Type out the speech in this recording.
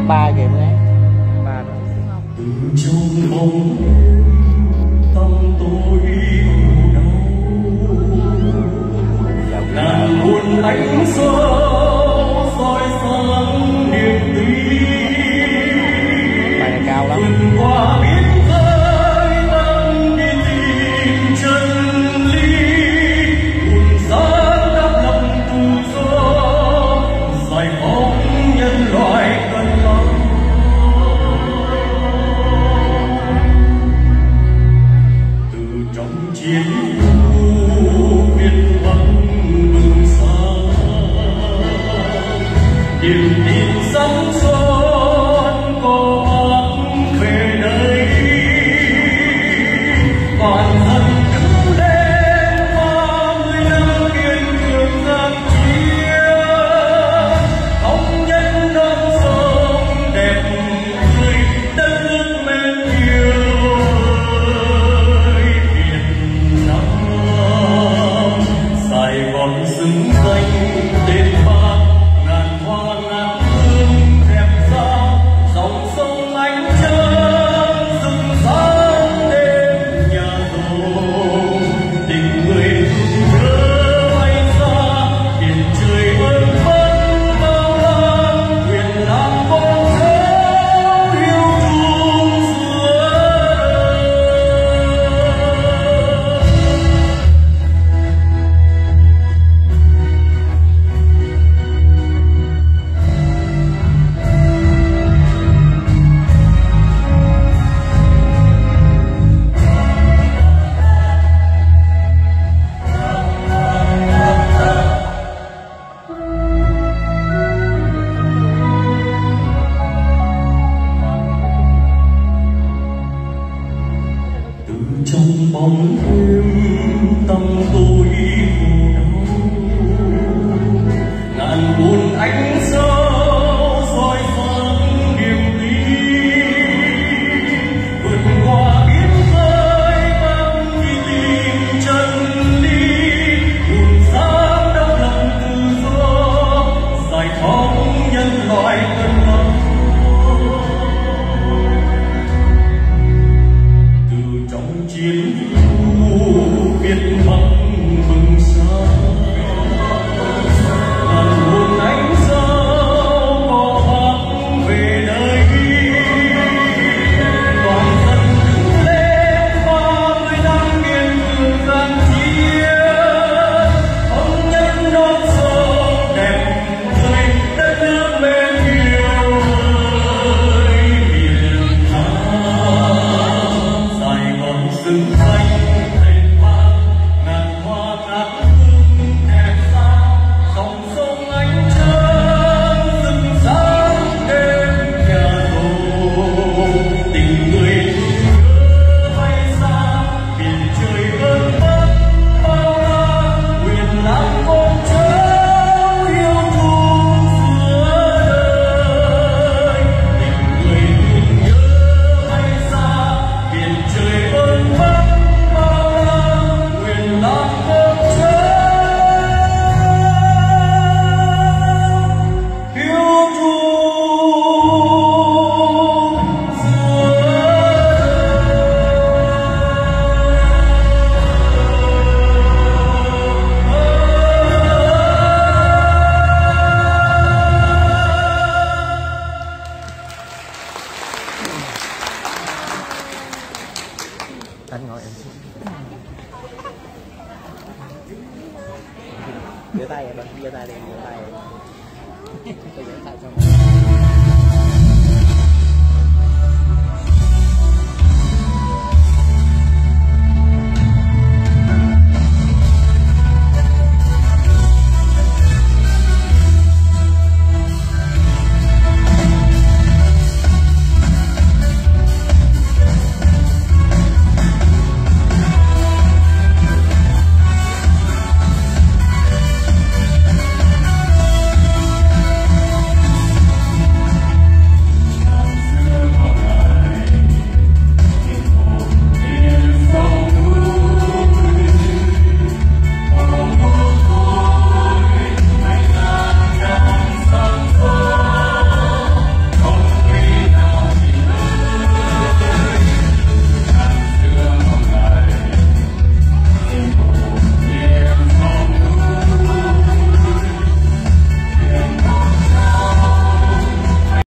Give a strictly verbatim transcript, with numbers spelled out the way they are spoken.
ba kìa em gái. Ba đó. Từ trong bóng tâm tôi đau, ngàn muôn ánh sao soi sáng niềm tin. Bài này cao lắm. Vượt qua biên giới đang đi tìm chân lý, buồn sáng đắp lòng tự do, giải phóng nhân loại cần lắm. Từ trong chiến khu việt bắc bừng sáng, niềm tin sáng son có bác về đây. Toàn dân đứng lên ba mươi năm kiên cường giang chiến, thống nhất non sông đẹp tươi đất nước mến yêu ơi Việt Nam. Sài Gòn xứng danh tên bác, ngàn hoa ngàn hương đẹp sao, dòng sông ánh trơn rực sáng đêm nhà giàu. Tình người thương nhớ bay xa, biển trời ơn vẫn bao la, nguyện làm con cháu yêu chung giữa từ trong bóng đêm tâm tôi khổ đau, ngàn muôn ánh sao soi sáng niềm tin. Vượt qua biên giới bắc đi tìm chân lý, buồn sáng đắp lòng tự do, giải phóng nhân loại cần lắm. Từ trong chiến khu việt bắc bừng sáng, ngàn muôn ánh sao có bác về đây. Toàn dân đứng lên ba mươi năm kiên cường giang chiến, thống nhất non sông đẹp tươi đất nước mến yêu ơi Việt Nam. Sài Gòn xứng danh tên bác, ngàn hoa ngàn hương đẹp sao, dòng sông ánh trơn rực sáng đêm nhà giàu. Tình người thương nhớ bay xa, biển trời ơn vẫn bao la, nguyện làm con cháu yêu chung giữa đời. Tình người thương nhớ bay xa, biển trời ơn vẫn bao la, nguyện làm con cháu yêu chung giữa Anh ngồi em xuống. Giơ tay vậy, giơ tay đi, giơ tay. Tôi giơ tay xong.